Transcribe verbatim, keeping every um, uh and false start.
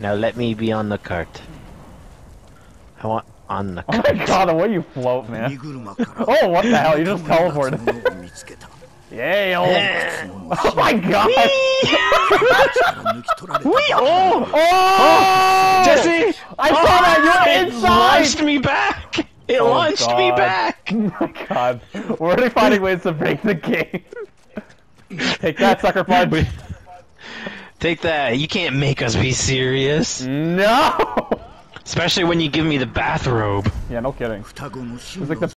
Now let me be on the cart. I want on the Oh cart. my god, the way you float, man. Oh, what the hell? You just teleported. Yay! Oh, oh my god! Wee! Oh! Oh! Jesse! I saw that! You're It inside! launched me back! It Oh launched me god. back! Oh my god. We're already finding ways to break the game. Take that, sucker punch! Take that. You can't make us be serious. No! Especially when you give me the bathrobe. Yeah, no kidding. It's like the